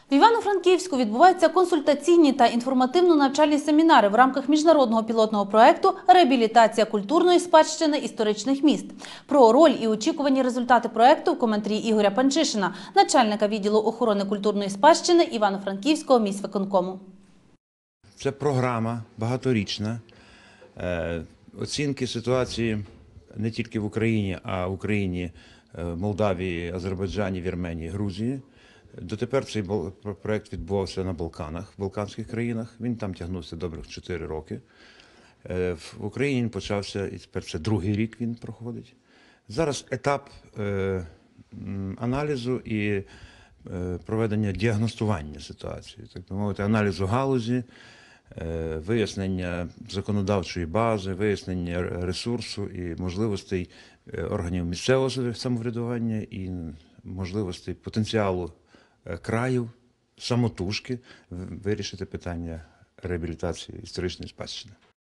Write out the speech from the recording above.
В Івано-Франківську відбуваються консультаційні та інформативно-навчальні семінари в рамках міжнародного пілотного проєкту «Реабілітація культурної спадщини історичних міст». Про роль і очікувані результати проєкту в коментарі Ігоря Панчишина, начальника відділу охорони культурної спадщини Івано-Франківського міськвиконкому. Це програма багаторічна оцінки ситуації не тільки в Україні, а в Україні, Молдавії, Азербайджані, Вірменії, Грузії. Дотепер цей проєкт відбувався на Балканах, в Балканських країнах. Він там тягнувся добрих 4 роки. В Україні він почався, і тепер це другий рік він проходить. Зараз етап аналізу і проведення діагностування ситуації, так би мовити, аналізу галузі, вияснення законодавчої бази, вияснення ресурсу і можливостей органів місцевого самоврядування і можливостей потенціалу краю, самотужки вирішити питання реабілітації історичної спадщини.